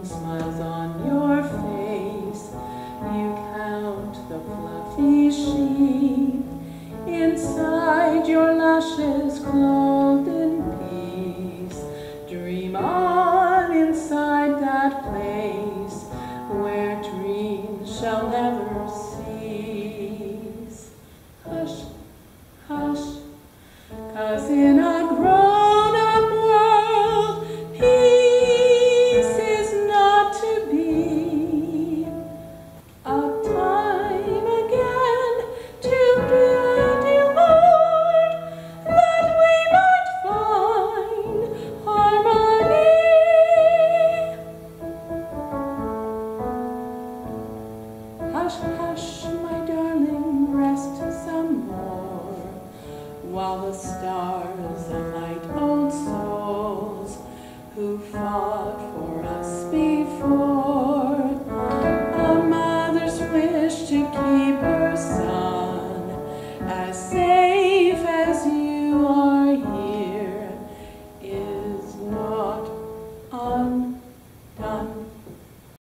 smiles on your face. You count the fluffy sheep inside your lashes, clothed in peace. Dream on inside that place where dreams shall never cease. Hush, hush, 'cause in a grown-up world, peace is not to be. A time again to bid you, Lord, that we might find harmony. Hush, hush, my darling, rest some more, while the stars alight old souls who fought for us before.